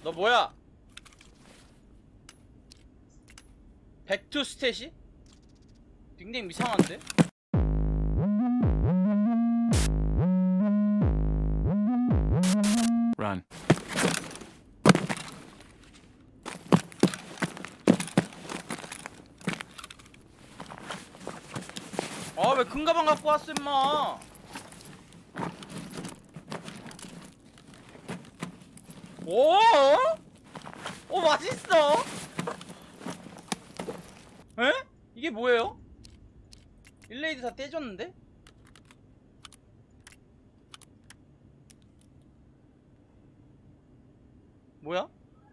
너 뭐야? 백투 스탯이? 닉네임 이상한데? Run. 아, 왜 큰 가방 갖고 왔어, 임마? 오? 오, 맛있어? 에? 이게 뭐예요? 일레이드 다 떼줬는데? 뭐야?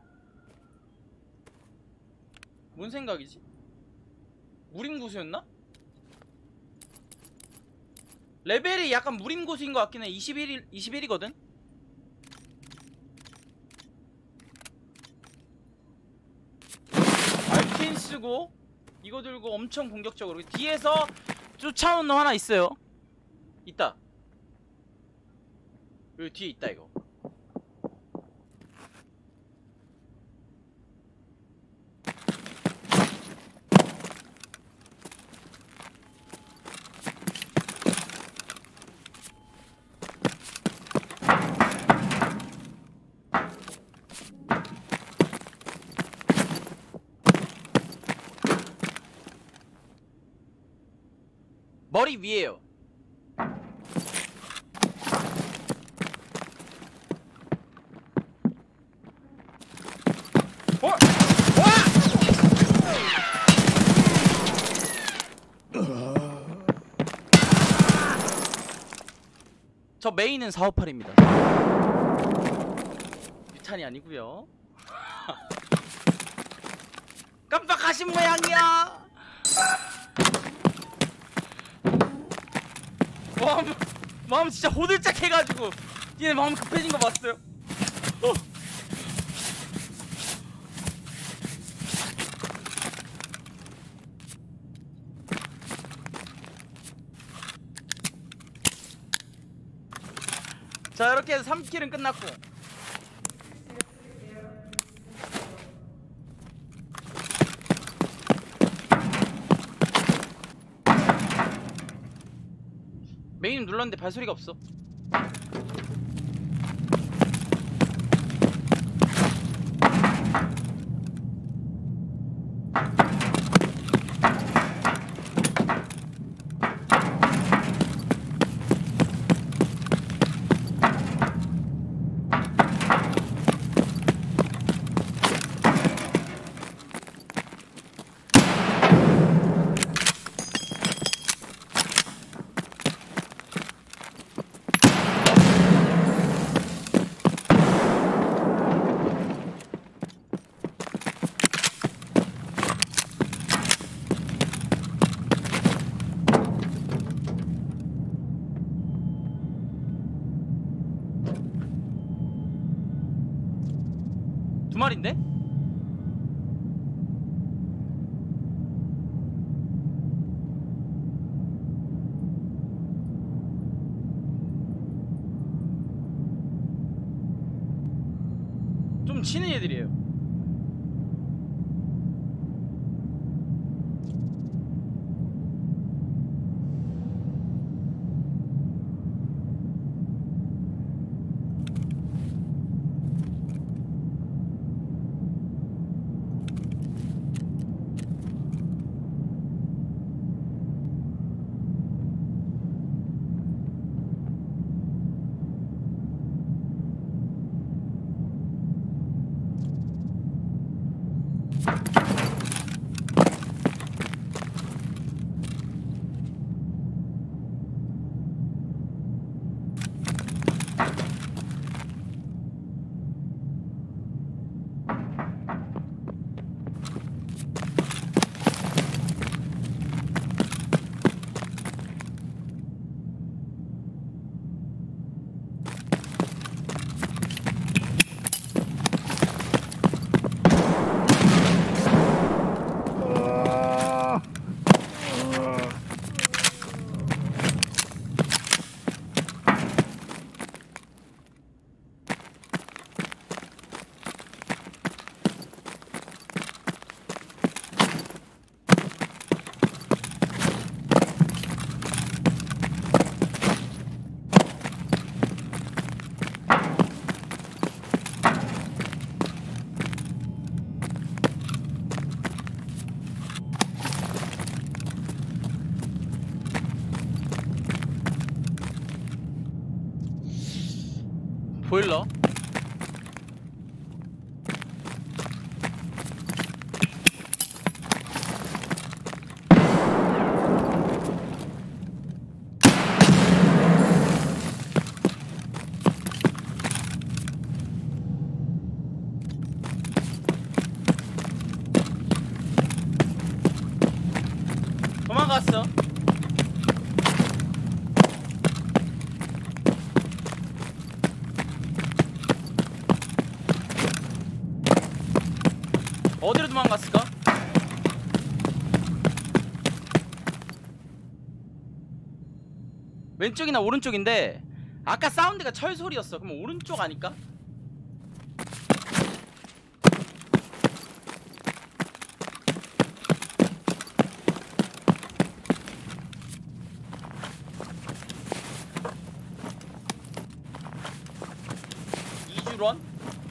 뭔 생각이지? 무림고수였나? 레벨이 약간 무림고수인 것 같긴 해. 21이거든? 알킨 쓰고 이거 들고 엄청 공격적으로 뒤에서 쫓아오는 놈 하나 있어요. 있다. 여기 뒤에 있다 이거. 머리 위에요. 어? 와! 저 메인은 458입니다. 유탄이 아니고요. 깜빡하신 모양이야. 마음 진짜 호들짝 해가지고 얘네 마음 급해진 거 봤어요? 자, 이렇게 해서 3킬은 끝났고 메인 눌렀는데 발소리가 없어. 두 마리인데? 좀 치는 애들이에요. 보일러. 도망갔어. 어디로 도망갔을까? 왼쪽이나 오른쪽인데 아까 사운드가 철 소리였어. 그럼 오른쪽 아닐까? 이주런?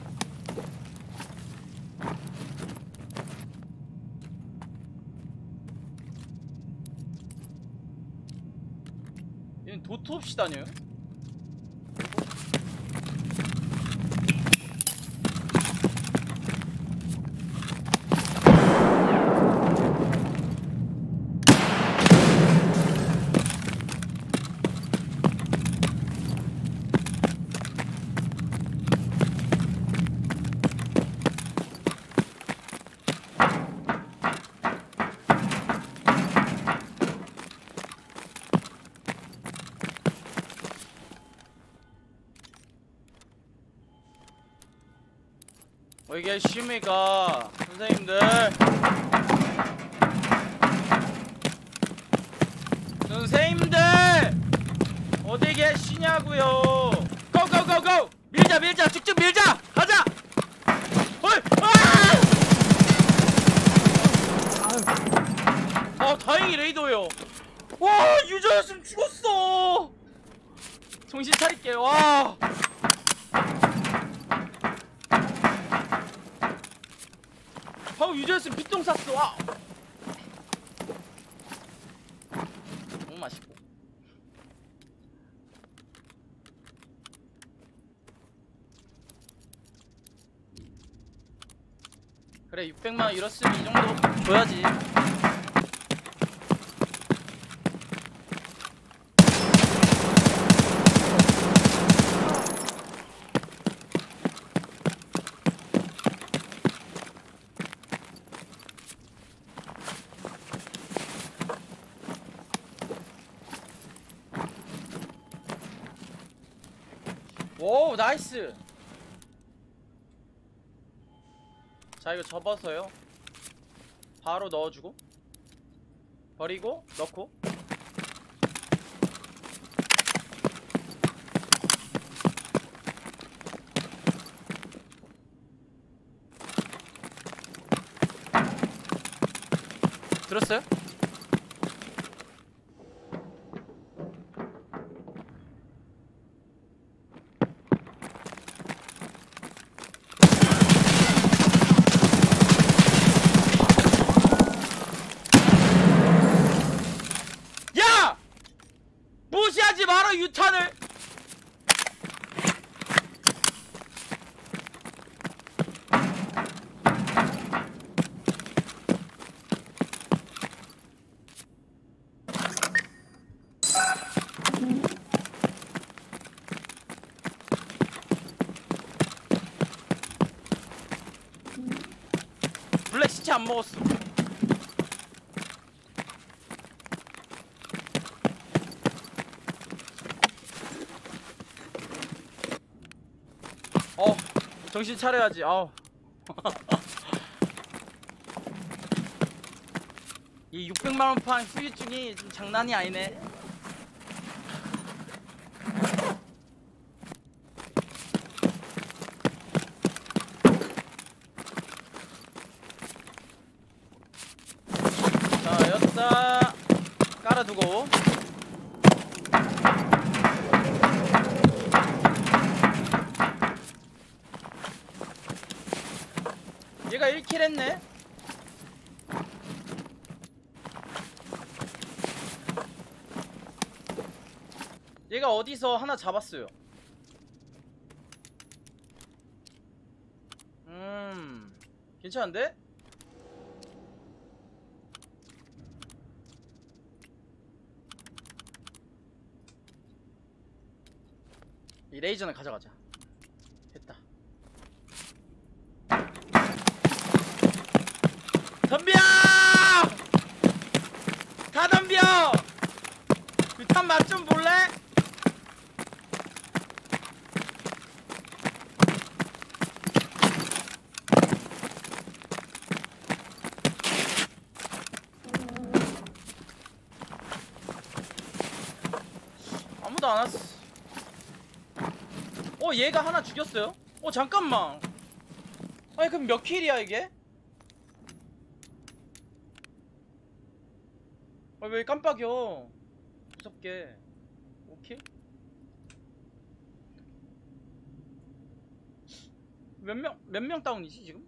얘는 도트 없이 다녀요? 어디 계십니까 선생님들? 선생님들 어디 계시냐고요? 고고고고! 밀자 밀자 쭉쭉 밀자! 가자! 어이! 아! 다행히 레이더예요. 와 유저였으면 죽었어. 정신 차릴게요. 와. 방금 유저였으면 피똥 쌌어. 와. 너무 맛있고. 그래 600만원 잃었으면 이 정도 줘야지. 오 나이스. 자 이거 접어서요 바로 넣어주고 버리고 넣고. 들었어요? 무시하지 마라 유탄을. 블랙 시체 안 먹었어. 정신 차려야지. 아우. 이 600만원 판 후유증이 좀 장난이 아니네. 자 여기다 깔아두고 얘가 1킬 했네. 얘가 어디서 하나 잡았어요. 괜찮은데? 이 레이저는 가져가자. 됐다. 덤벼! 다 덤벼! 유탄 맛 좀 볼래? 아무도 안 왔어. 얘가 하나 죽였어요? 잠깐만. 아니 그럼 몇 킬이야 이게? 왜 깜빡여? 무섭게. 5킬? 몇 명 다운이지 지금?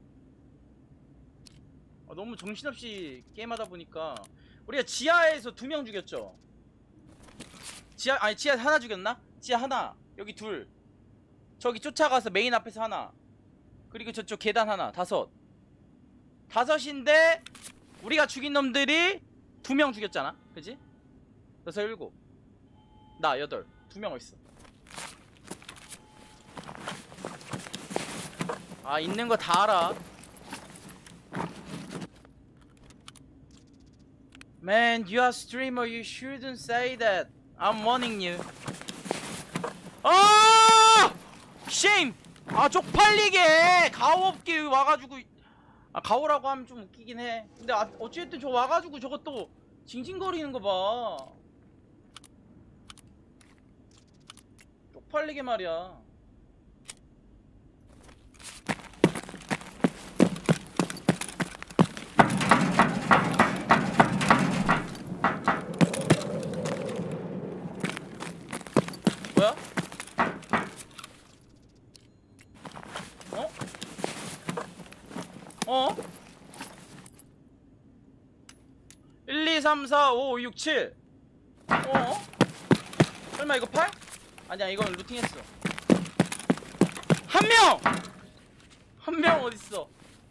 너무 정신없이 게임하다 보니까. 우리가 지하에서 2명 죽였죠? 지하 하나 죽였나? 지하 하나, 여기 둘, 저기 쫓아가서 메인 앞에서 하나, 그리고 저쪽 계단 하나. 다섯인데 우리가 죽인 놈들이 2명 죽였잖아, 그지? 그래서 7, 나 8, 2명 어딨어? 있는 거 다 알아. Man, you are a streamer. You shouldn't say that. I'm warning you. Shame! 쪽팔리게! 가오 없게 와가지고. 가오라고 하면 좀 웃기긴 해. 근데 어쨌든 저 와가지고 저것도 징징거리는 거 봐. 쪽팔리게 말이야. 뭐야? 1, 2, 3, 4, 5, 6, 7. 설마 이거 8? 아니야, 이건 루팅했어. 한 명 어딨어?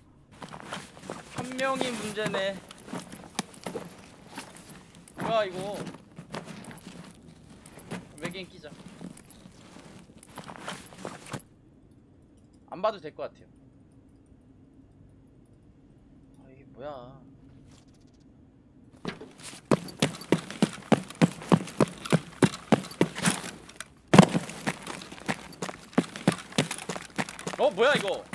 한 명이 문제네. 뭐야 이거? 외계인 끼자. 안 봐도 될 것 같아요. 이게 뭐야? 뭐야 이거?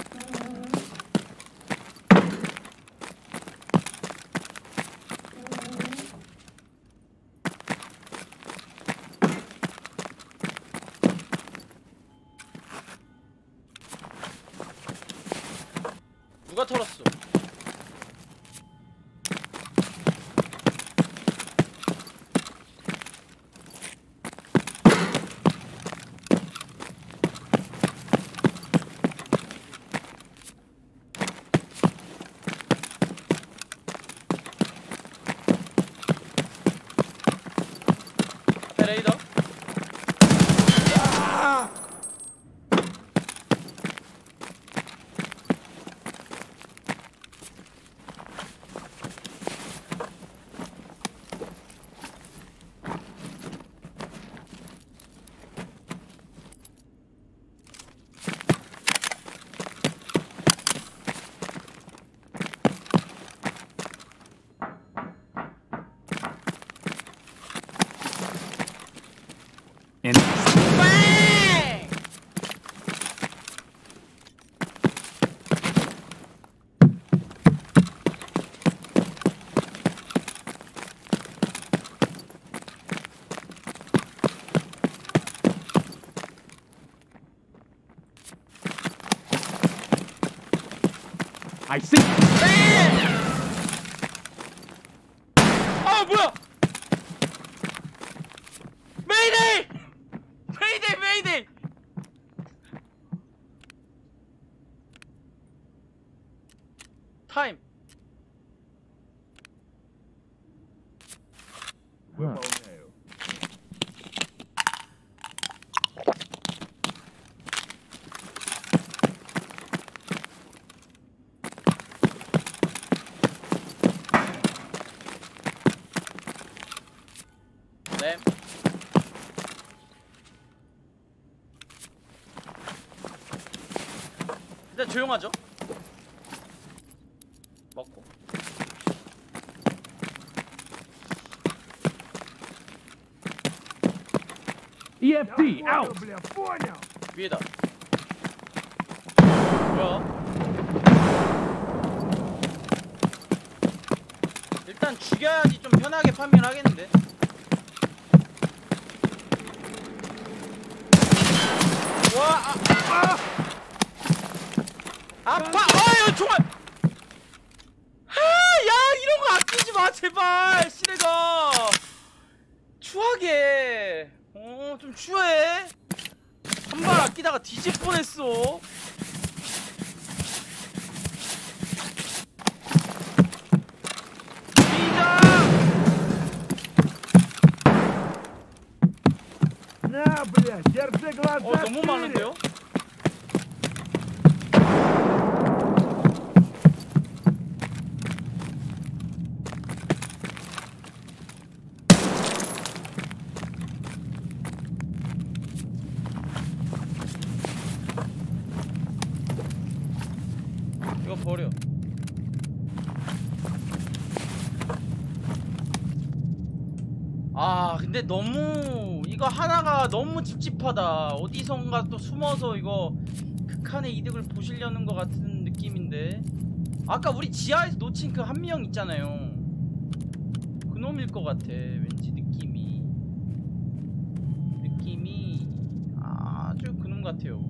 누가 털었어? 레이더? I see. 뭐야? 메이데이! 메이데이! 타임. 네. 일단 조용하죠? 먹고. EFD out. 위에다. 뭐야? 일단 죽여야지 좀 편하게 파밍을 하겠는데. 와, 아파! 아유, 총알! 야, 이런 거 아끼지 마, 제발! 시래가! 추하게! 좀 추해! 한 발 아끼다가 뒤질 뻔했어! 너무 많은데요? 이거 버려. 아, 근데 너무 이거 하나가 너무 찝찝하다. 어디선가 또 숨어서 이거 극한의 이득을 보시려는 것 같은 느낌인데. 아까 우리 지하에서 놓친 그 한 명 있잖아요. 그놈일 것 같아. 왠지 느낌이 아주 그놈 같아요.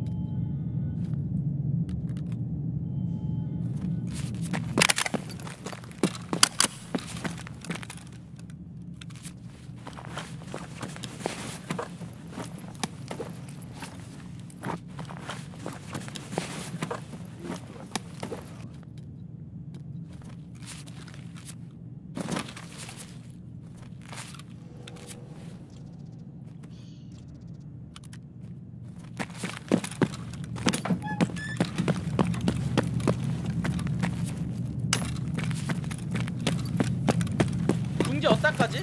붕제 어디까지?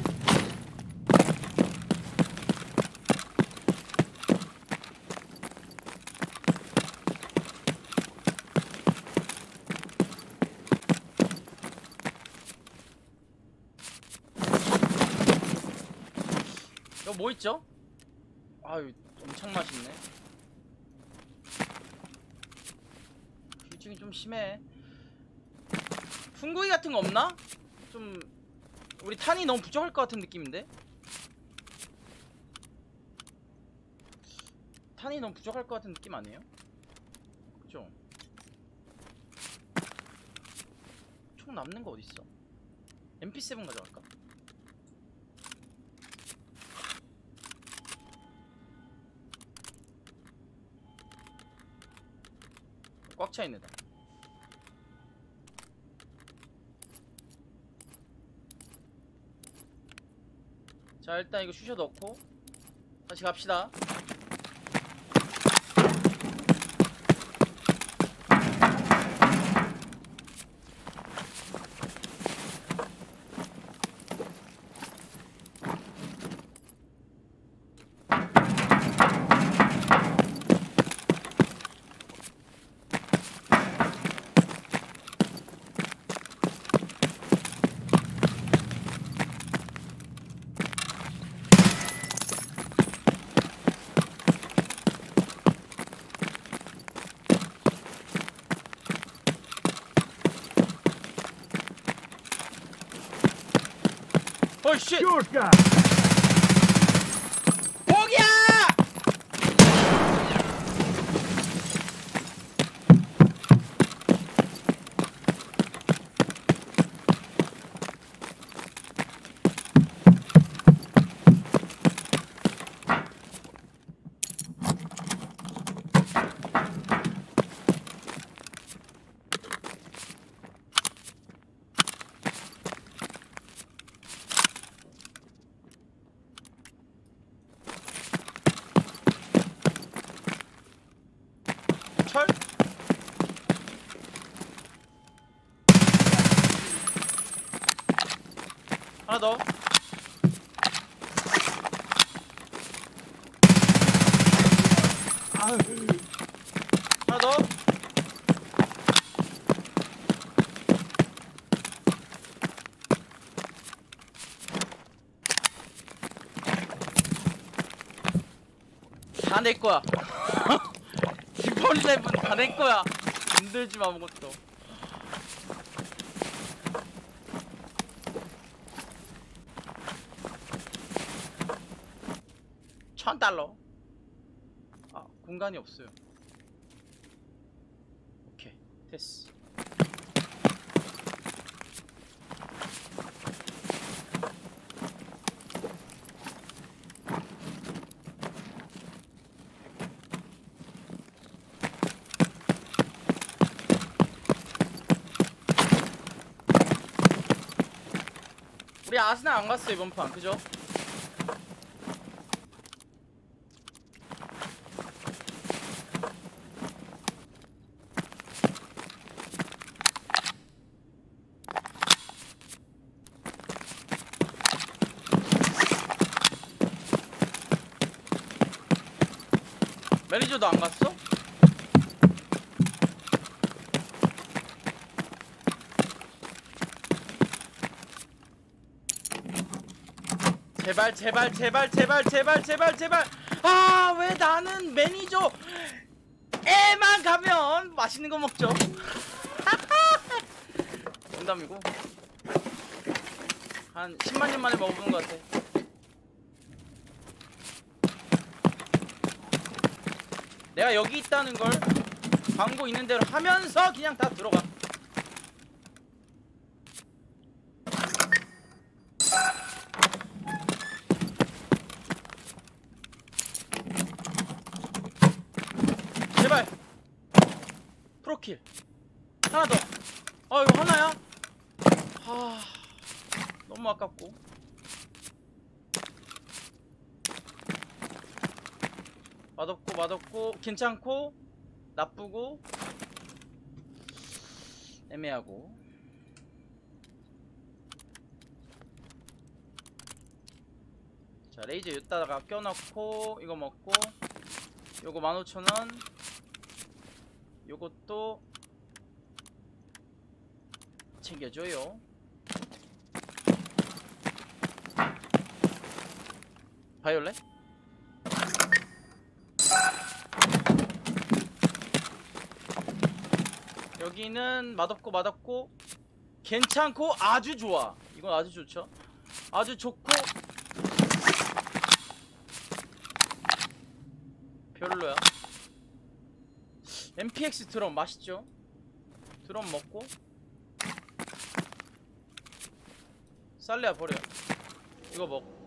이거 뭐 있죠? 아유, 엄청 맛있네. 굴증이 좀 심해. 풍구이 같은 거 없나? 좀 우리 탄이 너무 부족할 것 같은 느낌인데? 탄이 너무 부족할 것 같은 느낌 아니에요? 그죠? 총 남는 거 어딨어? MP7 가져갈까? 꽉 차있네 다. 자, 일단 이거 쑤셔 넣고 다시 갑시다. 어이 쉣! 포기야! 철? 하나 더. 다 내 거야. 디폴 랩은 다 내 거야. 힘들지 마 아무것도. $1000. 아, 공간이 없어요. 오케이, 됐어. 우리 아스날 안 갔어 이번 판, 그죠? 매니저도 안 갔어? 제발 제발 제발 제발 제발 제발 제발. 아, 왜 나는 매니저 에만 가면 맛있는 거 먹죠. 농담이고 한 10만 년 만에 먹어보는 것 같아. 내가 여기 있다는 걸 광고 있는 대로 하면서 그냥 다 들어가. 제발 프로킬 하나 더. 이거 하나야? 너무 아깝고. 맛없고 맛없고 괜찮고 나쁘고 애매하고. 자, 레이저 여기다가 껴넣고 이거 먹고 요거 15,000원. 요것도 챙겨줘요. 바이올렛? 여기는 맛없고 맛없고 괜찮고 아주 좋아. 이건 아주 좋죠. 아주 좋고 별로야. MPX 드럼 맛있죠? 드럼 먹고 쌀래야 버려. 이거 먹고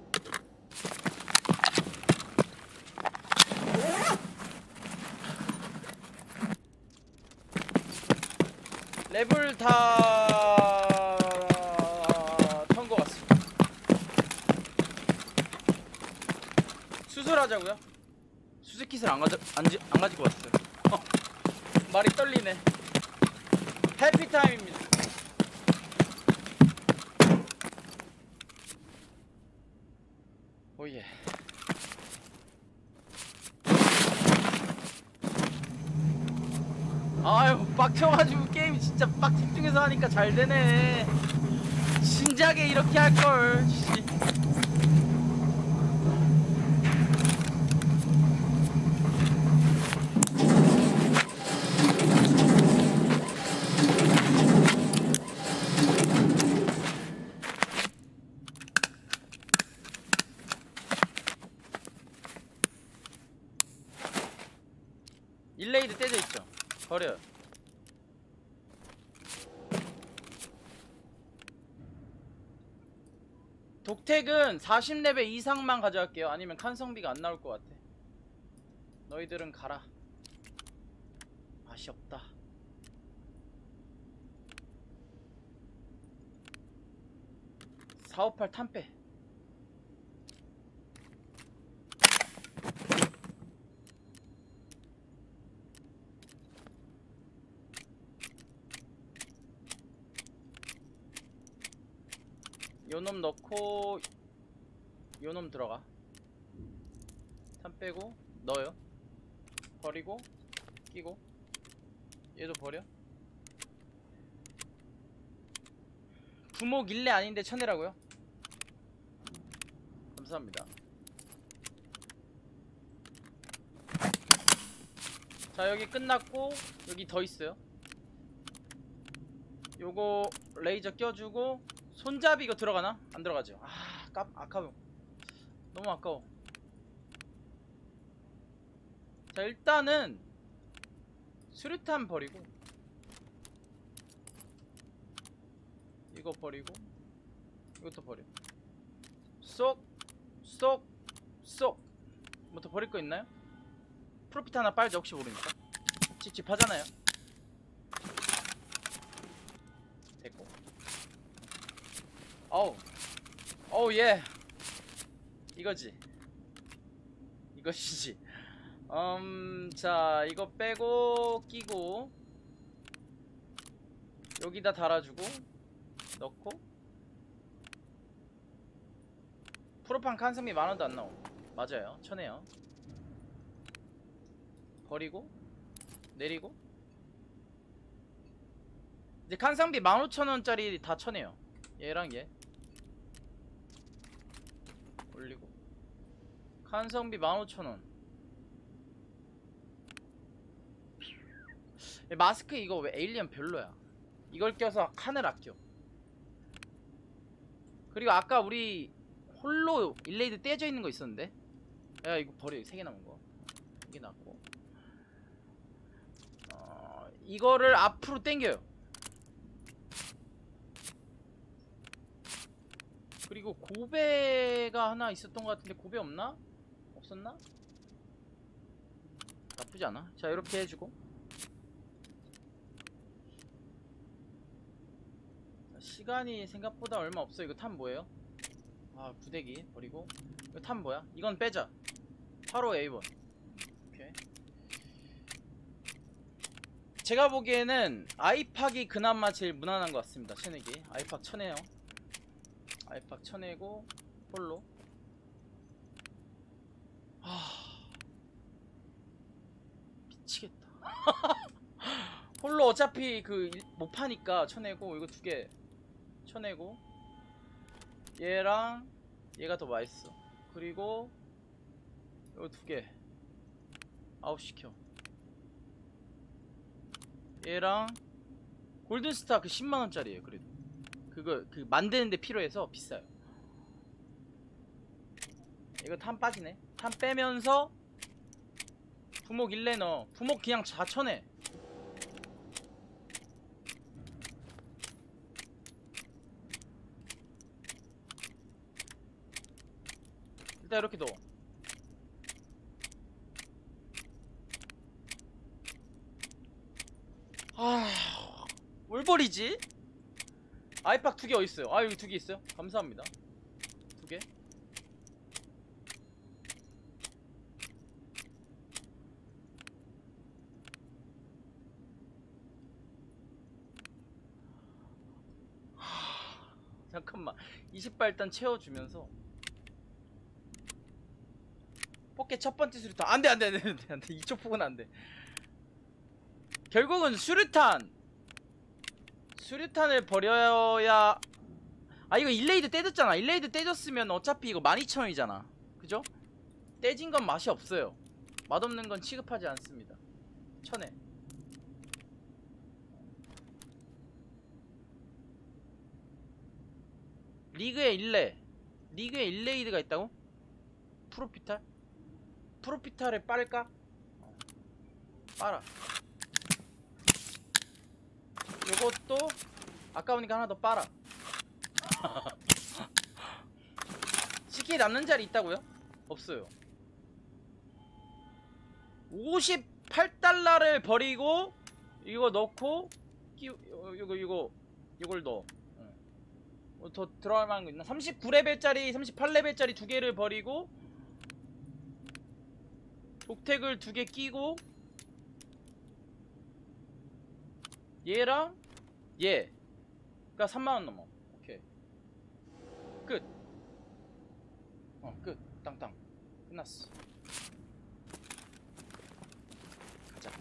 랩을 다 턴 것 같습니다. 수술하자고요? 수술킷을 안 가지고 왔어요. 말이 떨리네. 해피타임입니다. 오예. 아유, 빡쳐가지고 게임 진짜 빡 집중해서 하니까 잘 되네. 진작에 이렇게 할걸. 일레이드 떼져 있죠. 버려요. 독택은 40레벨 이상만 가져갈게요. 아니면 칸성비가 안 나올 것 같아. 너희들은 가라. 맛이 없다. (458) 탄패. 요놈 넣고 요놈 들어가. 탄 빼고 넣어요. 버리고 끼고 얘도 버려. 부목 일레 아닌데 쳐내라고요? 감사합니다. 자, 여기 끝났고 여기 더 있어요. 요거 레이저 껴주고 손잡이 이거 들어가나? 안 들어가죠. 아까워. 너무 아까워. 자, 일단은 수류탄 버리고 이거 버리고 이것도 버려. 쏙 뭐 더 버릴 거 있나요? 프로핏 하나 빨자. 혹시 모르니까. 찝찝하잖아요. 됐고. 어우 예. 이거지. 이것이지. 자, 이거 빼고 끼고 여기다 달아주고 넣고. 프로판 칸성비 만원도 안 나오. 맞아요. 쳐내요. 버리고 내리고. 이제 칸상비 15,000원짜리 다 쳐내요. 얘랑 얘 올리고. 칸성비 15,000원. 마스크 이거 왜 에일리언 별로야. 이걸 껴서 칸을 아껴. 그리고 아까 우리 홀로 일레이드 떼져 있는 거 있었는데. 야, 이거 버려. 3개 남은 거. 이게 낫고. 이거를 앞으로 당겨요. 그리고 고배가 하나 있었던 것 같은데 고배 없나? 없었나? 나쁘지 않아. 자, 이렇게 해주고. 자, 시간이 생각보다 얼마 없어. 이거 탑 뭐예요? 구데기 버리고. 이거 탑 뭐야? 이건 빼자. 바로 A1. 오케이. 제가 보기에는 아이팍이 그나마 제일 무난한 것 같습니다. 쳐내기. 아이팍 쳐내요. 아이팍 쳐내고 홀로. 미치겠다. 홀로 어차피 못 파니까 쳐내고. 이거 2개 쳐내고. 얘랑 얘가 더 맛있어. 그리고 이거 2개 아웃시켜. 얘랑 골든스타 10만원짜리에요 그래도. 그거 만드는데 필요해서 비싸요. 이거 탄 빠지네. 탄 빼면서 부목 1레 넣어. 부목 그냥 다 쳐내. 일단 이렇게 넣어. 뭘 버리지? 아이팍 2개 어딨어요? 여기 2개 있어요? 감사합니다. 2개. 잠깐만. 20발 일단 채워주면서. 포켓 첫 번째 수류탄. 안돼. 2초 폭은 안돼. 결국은 수류탄을 버려야. 이거 일레이드 떼졌잖아. 일레이드 떼졌으면 어차피 이거 12,000원이잖아. 그죠? 떼진 건 맛이 없어요. 맛없는 건 취급하지 않습니다. 쳐내. 리그에 일레이드가 있다고? 프로피탈을 빨까? 빨아. 요것도 아까우니까 하나 더 빨아. CK 남는 자리 있다고요? 없어요. 58달러를 버리고 이거 넣고 이걸 넣어. 더 들어갈 만한 거 있나? 39레벨짜리 38레벨짜리 2개를 버리고 독택을 2개 끼고 얘랑 얘가 3만원 넘어. 오케이. 끝. 끝. 땅땅. 끝났어. 가자.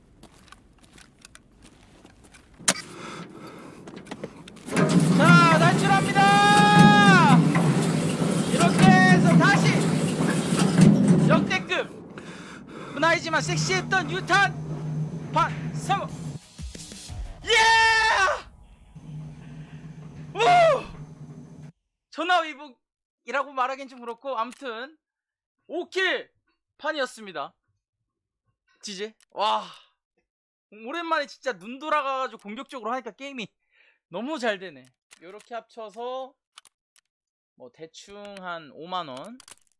자, 탈출합니다. 이렇게 해서 다시 역대급 문화이지만 섹시했던 유탄 판 성공. 예! 우! 전화위복이라고 말하긴 좀 그렇고 아무튼 5킬 판이었습니다. 지지. 와, 오랜만에 진짜 눈 돌아가가지고 공격적으로 하니까 게임이 너무 잘 되네. 요렇게 합쳐서 뭐 대충 한 5만원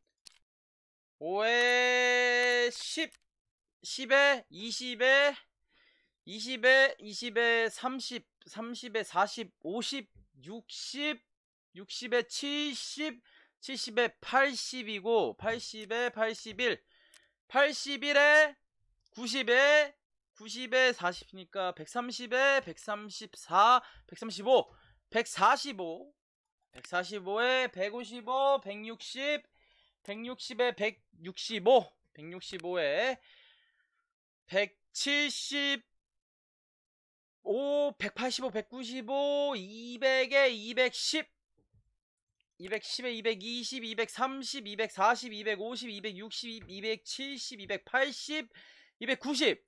5에 10 10에 20에 20에 20에 30 30에 40 50 60 60에 70 70에 80이고 80에 81 81에 90에 90에 40이니까 130에 134 135 145 145에 155 160 160에 165 165에 175 185 195 200에 210 210에 220 230 240 250 260 270 280 290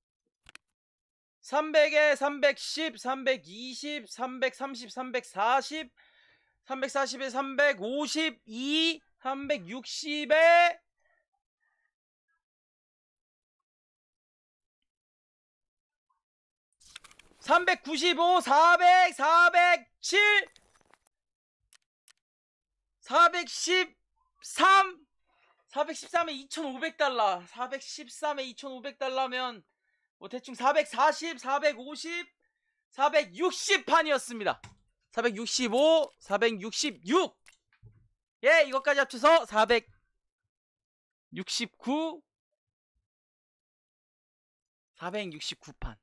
300에 310 320 330 340 340에 352 360에 395 400 407 413 413에 2,500달러 413에 2,500달러면 뭐 대충 440 450 460판이었습니다 465 466 예, 이것까지 합쳐서 469 469판